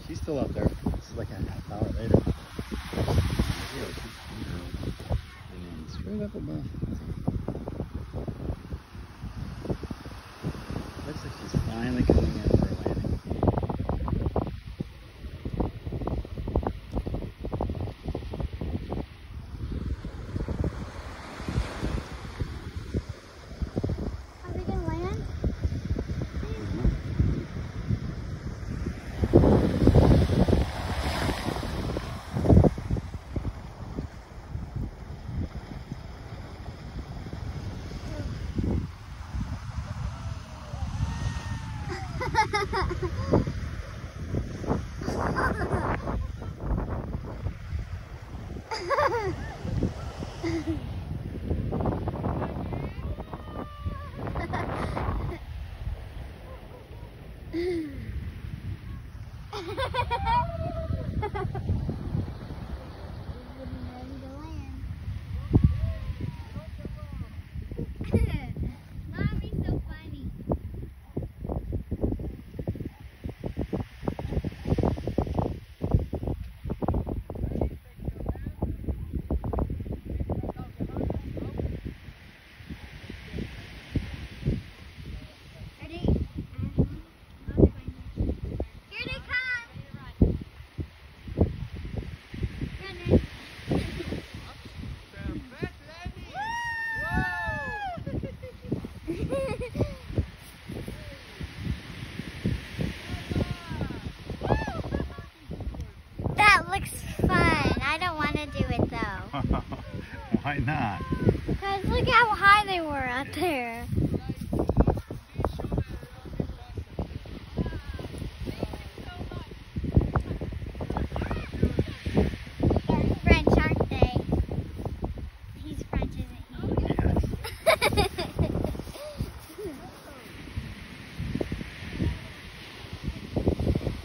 She's still up there. It's like a half hour later. And straight up above. Looks like she's finally coming in for a landing. Are we gonna land? That looks fun. I don't want to do it though. Why not? Because look how high they were out there. They're French, aren't they? He's French, isn't he? Yes.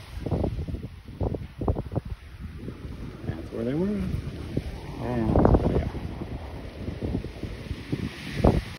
That's where they were. Oh.